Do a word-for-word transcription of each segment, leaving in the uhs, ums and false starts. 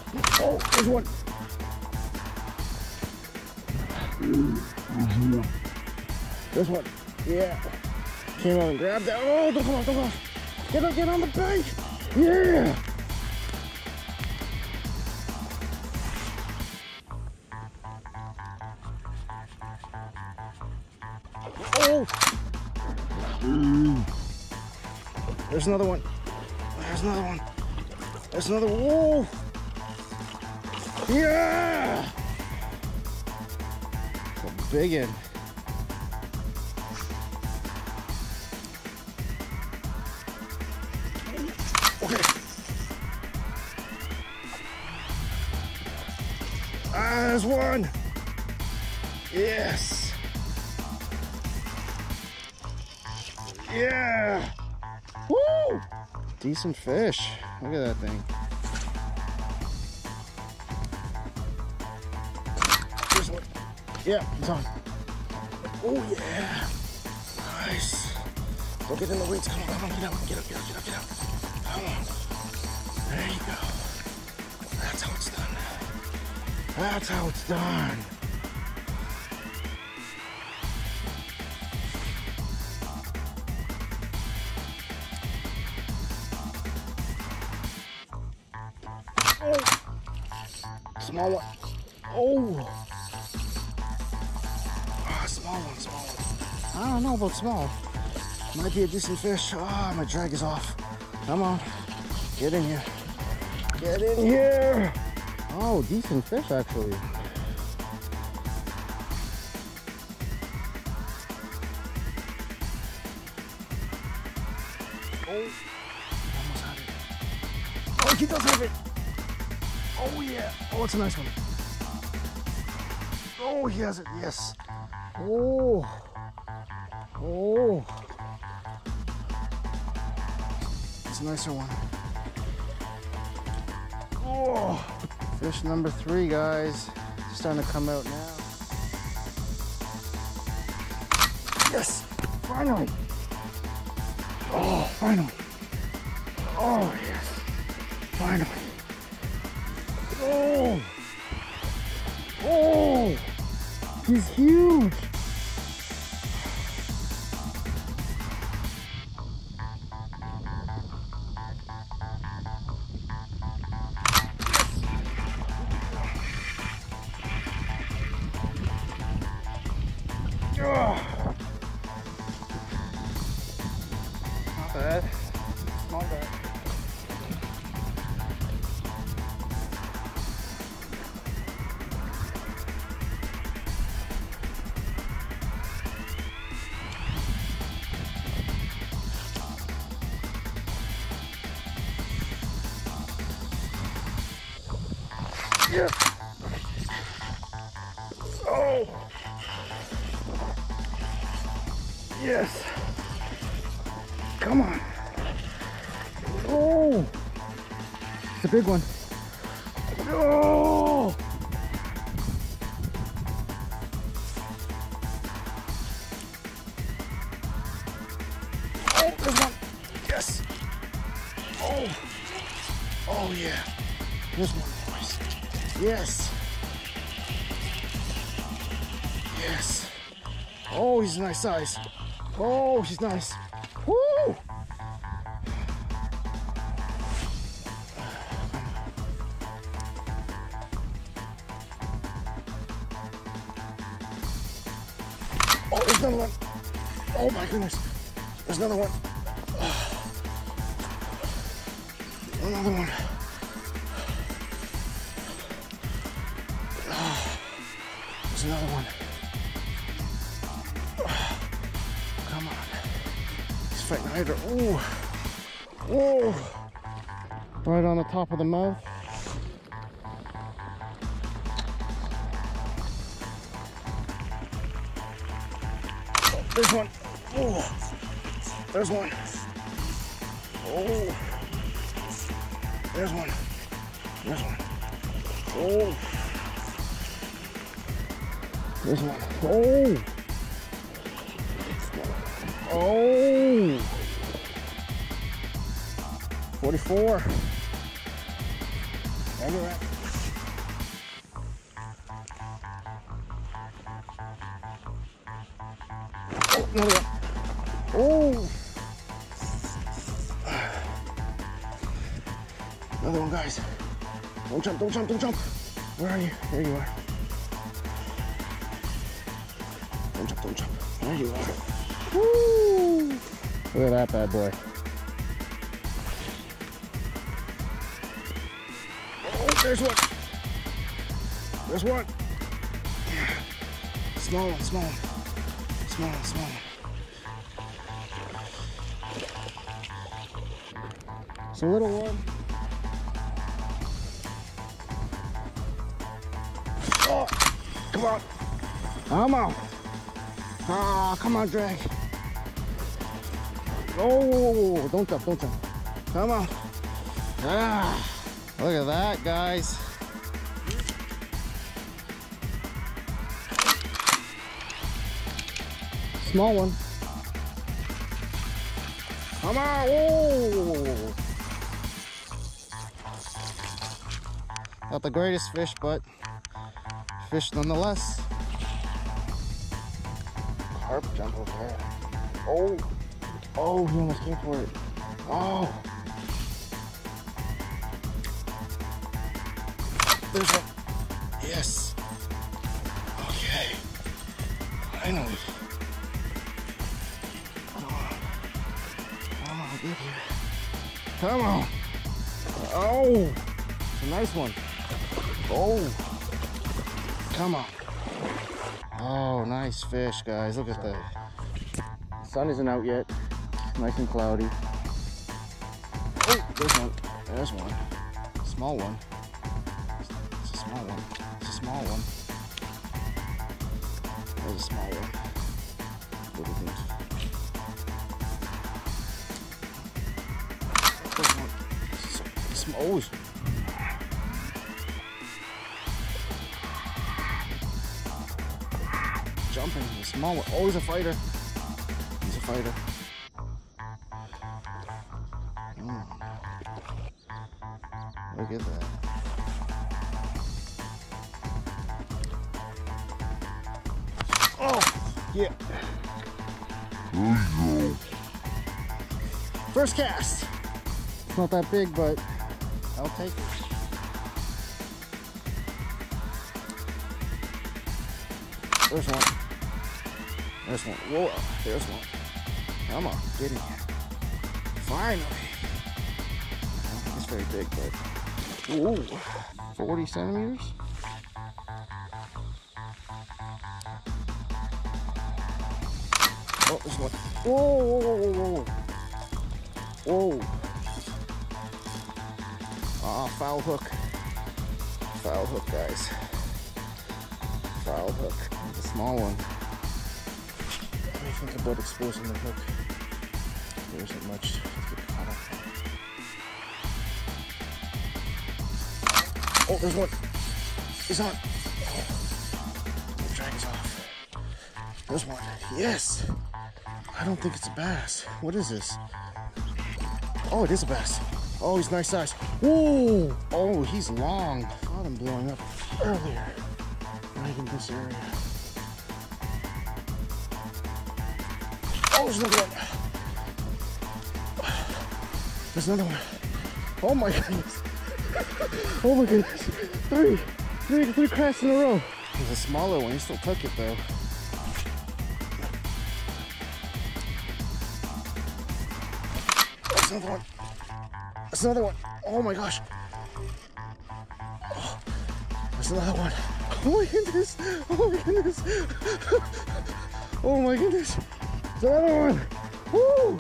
Oh, there's one. There's one. Yeah. Came on and grabbed that. Oh, don't come off, don't come off. Get up, get on the bank. Yeah. Oh. There's another one. There's another one. There's another one. Whoa. Yeah. A big one. Okay. Ah, there's one. Yes. Yeah. Woo! Decent fish. Look at that thing. This one. Yeah, it's on. Oh yeah. Nice. Don't get in the weeds. Come on, come on, get out, get up, get up, get up, get up. Come on. There you go. That's how it's done. That's how it's done. Oh, small one. Oh, oh, small one, small one. I don't know about small. Might be a decent fish. Ah, oh, my drag is off. Come on, get in here. Get in here. Oh, decent fish actually. Oh, almost had it. Oh, he does have it. Oh yeah. Oh, it's a nice one. Oh, he has it. Yes. Oh. Oh. It's a nicer one. Oh. Fish number three, guys. It's starting to come out now. Yes. Finally. Oh, finally. Oh, yes. Finally. Oh! Oh! He's huge! Oh. Not bad. Not bad. Yes. Oh. Yes. Come on. Oh. It's a big one. Oh. Oh, there's one. Yes. Oh. Oh yeah. There's one. Yes. Yes. Oh, he's a nice size. Oh, he's nice. Woo! Oh, there's another one. Oh my goodness. There's another one. Another one. There's another one. Come on. He's fighting hydra. Ooh. Whoa. Right on the top of the mouth. Oh, there's one. Oh. There's one. Oh. There's one. There's one. Oh. There's one. Oh! Oh! forty-four. Everywhere. another one. Oh. Another one, guys. Don't jump, don't jump, don't jump. Where are you? There you are. Don't jump, don't jump. There you are. Woo! Look at that bad boy. Oh, there's one. There's one. Small one, small one. Small one, small one. It's a little one. Oh, come on. Come on. Ah, come on, drag. Oh, don't jump, don't jump. Come on. Ah, look at that, guys. Small one. Come on. Oh. Not the greatest fish, but fish nonetheless. Carp jump over there. Oh. Oh, he almost came for it. Oh. There's one. Yes. Okay. Finally. Come on. Come on, get here. Come on. Oh. It's a nice one. Oh. Come on. Oh, nice fish, guys. Look at that. The sun isn't out yet. Nice and cloudy. Oh, there's one. There's one. Small one. It's a small one. It's a small one. There's a small one. Little things. There's one. Small. Oh, jumping. A small one. Oh, he's a fighter. He's a fighter. Mm. Look at that. Oh, yeah. There you go. First cast. It's not that big, but I'll take it. There's one. There's one. Whoa, there's one. Come on, get in here. Finally. I don't think it's very big, but ooh, forty centimeters. Oh, there's one. Whoa, whoa, whoa, whoa, whoa. Whoa. Ah, foul hook. Foul hook, guys. Foul hook. It's a small one. What do you think about exposing the hook? There isn't much to get caught up on. Oh, there's one. He's on. The drag is off. There's one. Yes. I don't think it's a bass. What is this? Oh, it is a bass. Oh, he's nice size. Whoa. Oh, he's long. I saw him blowing up earlier. Right in this area. Oh, there's another one. There's another one. Oh my goodness. Oh my goodness. Three. Three, three casts in a row. There's a smaller one. He still took it though. There's another one. There's another one. Oh my gosh. Oh, there's another one. Oh my goodness. Oh my goodness. Oh my goodness. There's another one. Woo.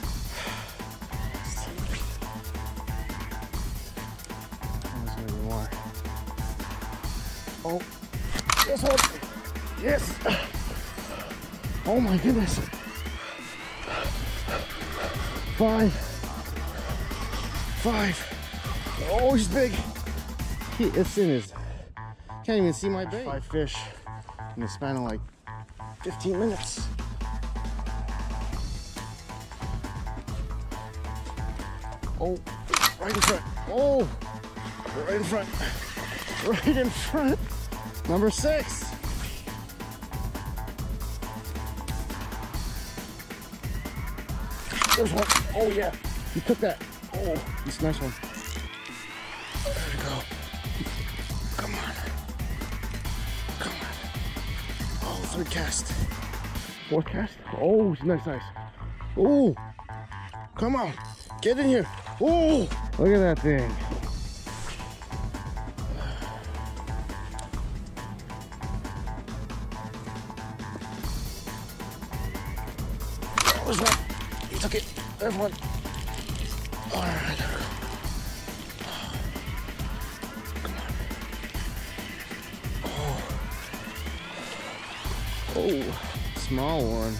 There's maybe more. Oh, this one. Yes. Oh my goodness. Five. Five. Oh, he's big. He, it's in his. Can't even see my bait. Five fish in the span of like fifteen minutes. Oh, right in front. Oh, right in front. Right in front. Number six. There's one. Oh yeah, he took that. Oh, this is a nice one. There we go. Come on. Come on. Oh, third cast. Fourth cast. Oh, nice, nice. Oh, come on. Get in here. Oh, look at that thing. There's one. He took it. There's one. All right, there we go. Come on. Oh. Oh, small one.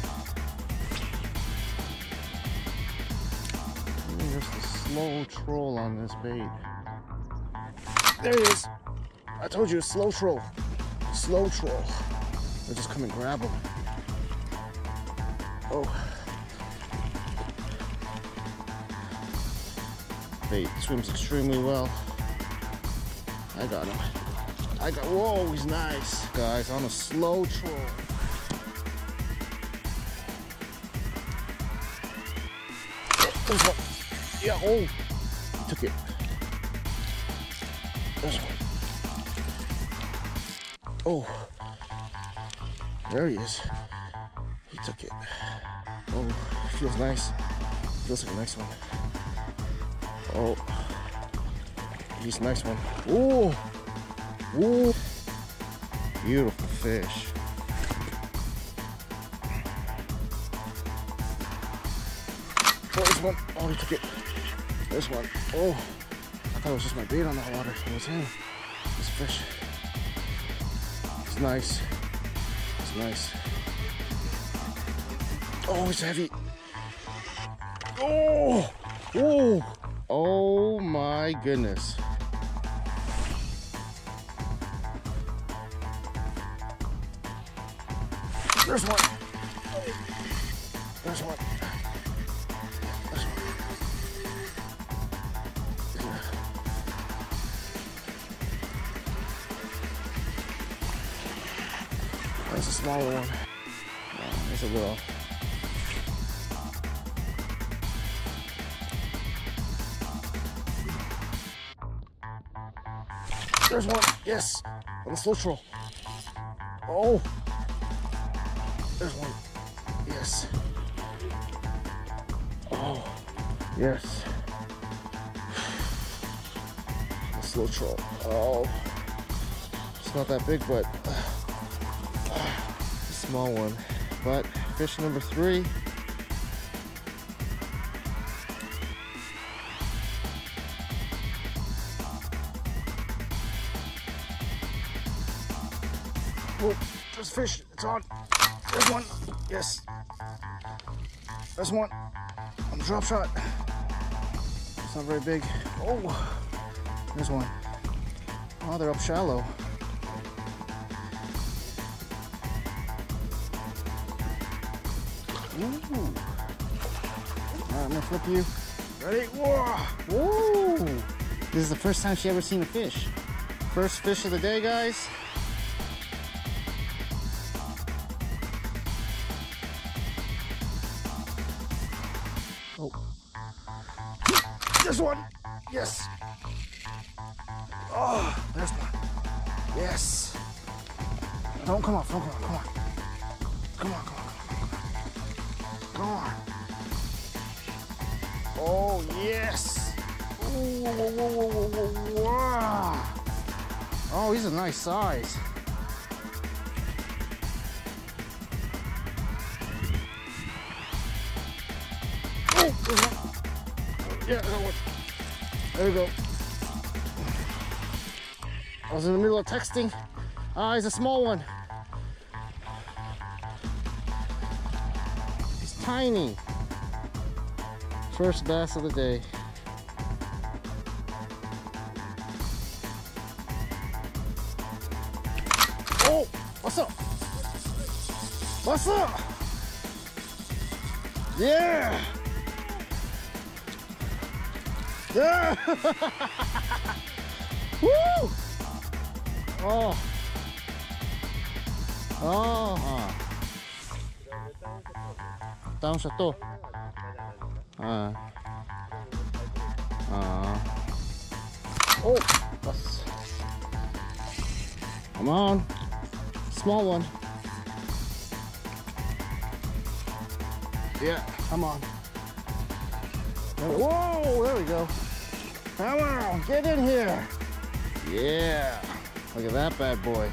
Just a slow troll on this bait. There he is. I told you, a slow troll. Slow troll. I'll just come and grab him. Oh. Bait swims extremely well. I got him. I got, whoa, he's nice. Guys, on a slow troll. There's one. Yeah, oh, he took it. There's one. Oh, there he is. He took it. Oh, feels nice. Feels like a nice one. Oh, he's a nice one. Oh, oh, beautiful fish. Oh, this one. Oh, he took it. This one. Oh, I thought it was just my bait on the water. It was him. This fish. It's nice. It's nice. Oh, it's heavy. Oh, oh, oh my goodness. There's one. There's one. That's a smaller one. Oh, there's a little. There's one. Yes. On the slow troll. Oh. There's one. Yes. Oh. Yes. The slow troll. Oh. It's not that big, but a small one. But fish number three. Oh, there's fish. It's on. There's one. Yes. There's one. On the drop shot. It's not very big. Oh, there's one. Oh, they're up shallow. Ooh. All right, I'm gonna flip you. Ready? Whoa! Whoa! This is the first time she ever seen a fish. First fish of the day, guys. Oh. There's one! Yes! Oh, there's one. Yes! Don't come off, don't come on, come on. Come on, come on, come on. Come on. Oh, yes! Ooh, whoa, whoa, whoa, whoa, whoa, whoa. Oh, he's a nice size. Oh, there's one. Yeah, that one. There we go. I was in the middle of texting. Ah, he's a small one. He's tiny. First bass of the day. Oh, what's up? What's up? Yeah. Yeah. Woo. Oh. Oh. Down siya to. Uh, uh, oh, yes. Come on. Small one. Yeah, come on. Whoa, there we go. Come on, get in here. Yeah. Look at that bad boy.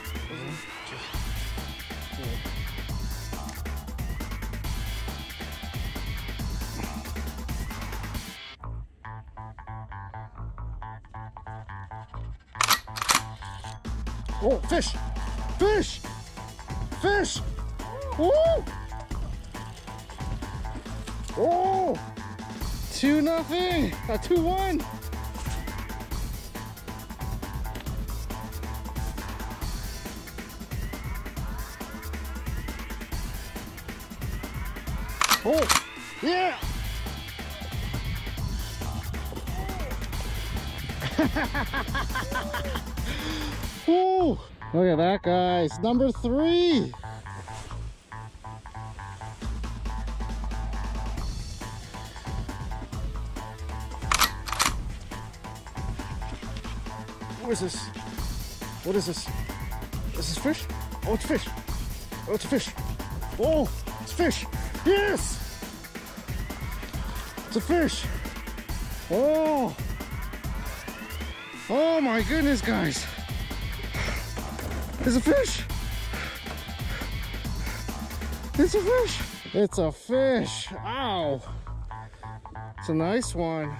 Oh, fish! Fish! Fish! Woo! Oh! Two nothing! A two one! Oh! Yeah! Woo! Look at that, guys. Number three. What is this? What is this? Is this fish? Oh, it's fish. Oh, it's a fish. Oh, it's fish. Yes! It's a fish. Oh! Oh my goodness, guys. It's a fish. It's a fish. It's a fish. Ow. It's a nice one.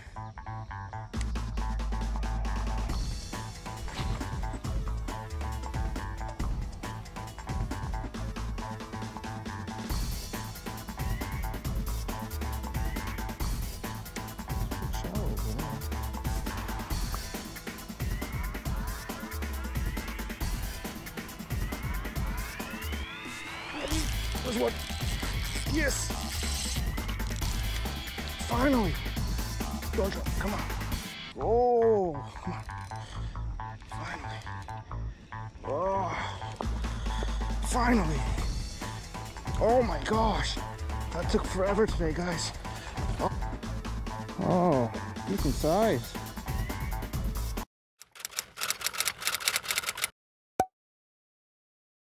There's one. Yes. Finally. Don't drop. Come on. Oh, come on. Finally. Oh, finally. Oh my gosh. That took forever today, guys. Oh, oh, decent size.